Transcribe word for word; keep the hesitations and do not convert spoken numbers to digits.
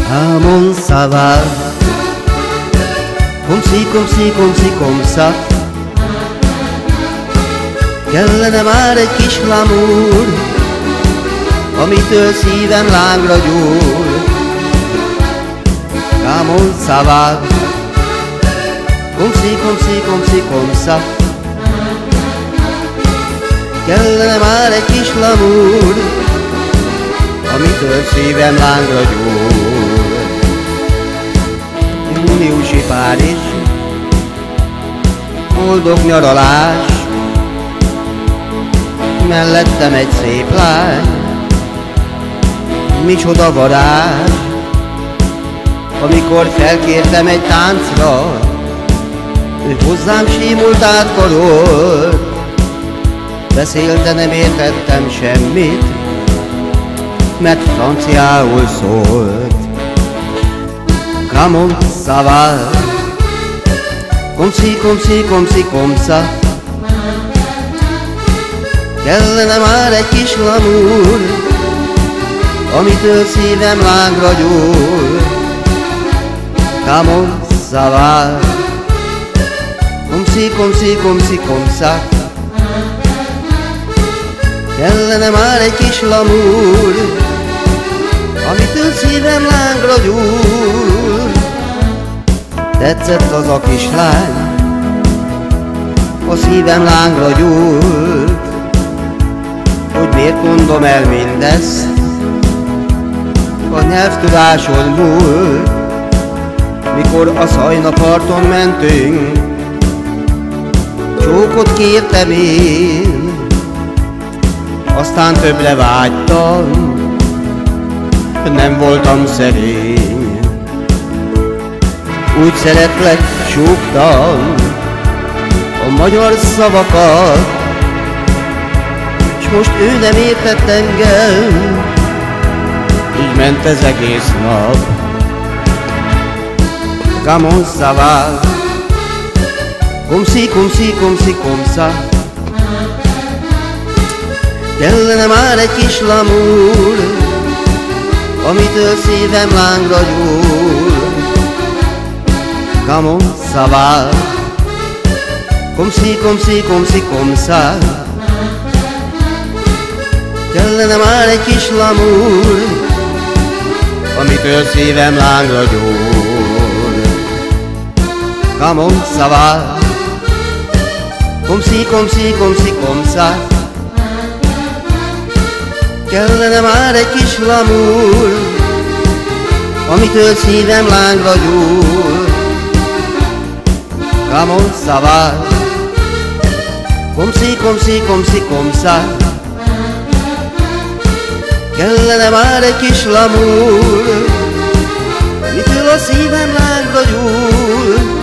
Ramon Szavár, komszi, komszi, komszi, komsza. Kellene már egy kis glamour, amitől szívem lángra gyúl. Ramon Szavár, komszi, komszi, komszi, komsza. Kellene már egy kis glamour, amitől szívem lángra gyúl. Júniusi Párizs, boldog nyaralás, mellettem egy szép lány, micsoda varázs. Amikor felkértem egy táncra, ő hozzám símult át karolt. Beszélt, de nem értettem semmit, mert franciául szólt. Ramon Szavár, komszi, komszi, komszi, komsza. Kellene már egy kis glamour, amitől szívem lángra gyúl. Ramon Szavár, komszi, komszi, komszi, komsza. Kellene már egy kis glamour, amitől szívem lángra gyúl. Tetszett az a kislány, a szívem lángra gyúlt. Hogy miért mondom el mindezt, a nyelvtudáson múlt. Mikor a Szajna parton mentünk, csókot kértem én, aztán többre vágytam, nem voltam szerény. Úgy szeretlek, súgtam a magyar szavakat, s most ő nem értett engem, így ment ez egész nap. Ramon Szavár, komszi, komszi, komszi, komsza. Kellene már egy kis glamour, amitől szívem lángra gyúl. Ramon Szavár, komszi, komszi, komszi, komsza. Kellene már egy kis glamour, amitől szívem lángra gyúl. Ramon Szavár, komszi, komszi, komszi, komsza. Kellene már egy kis glamour, amitől szívem lángra gyúl. Ramon Szavár, komszi, komszi, komszi, komsza. Kellene már egy kis glamour, amitől a szívem lángra gyúl.